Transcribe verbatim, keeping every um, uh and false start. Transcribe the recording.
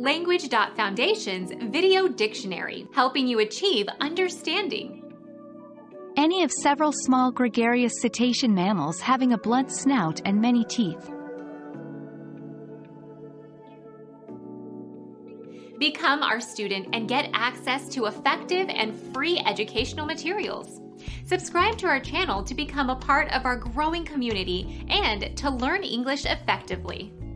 Language Foundation's Video Dictionary, helping you achieve understanding. Any of several small gregarious cetacean mammals having a blunt snout and many teeth. Become our student and get access to effective and free educational materials. Subscribe to our channel to become a part of our growing community and to learn English effectively.